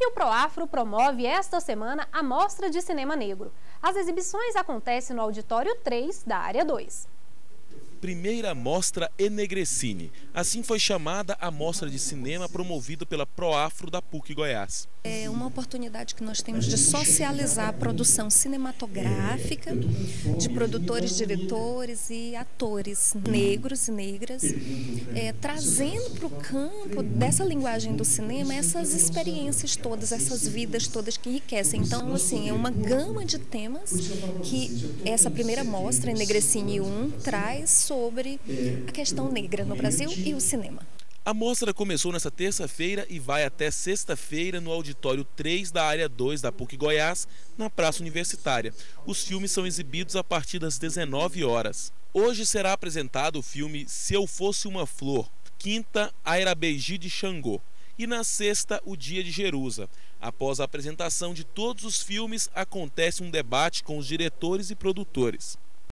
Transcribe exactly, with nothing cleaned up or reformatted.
E o Proafro promove esta semana a Mostra de Cinema Negro. As exibições acontecem no Auditório três da Área dois. Primeira Mostra Enegrecine. Assim foi chamada a mostra de cinema promovida pela Proafro da PUC Goiás. É uma oportunidade que nós temos de socializar a produção cinematográfica de produtores, diretores e atores negros e negras, é, trazendo para o campo dessa linguagem do cinema essas experiências todas, essas vidas todas que enriquecem. Então, assim, é uma gama de temas que essa primeira mostra, Enegrecine um, traz sobre a questão negra no Brasil e o cinema. A mostra começou nesta terça-feira e vai até sexta-feira no Auditório três da Área dois da PUC Goiás, na Praça Universitária. Os filmes são exibidos a partir das dezenove horas. Hoje será apresentado o filme Se Eu Fosse Uma Flor, quinta, Airabeiji de Xangô, e na sexta, O Dia de Jerusa. Após a apresentação de todos os filmes, acontece um debate com os diretores e produtores.